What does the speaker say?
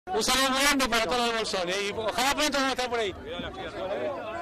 Un saludo muy grande para todos los bolsones y ojalá pronto vamos a estar por ahí.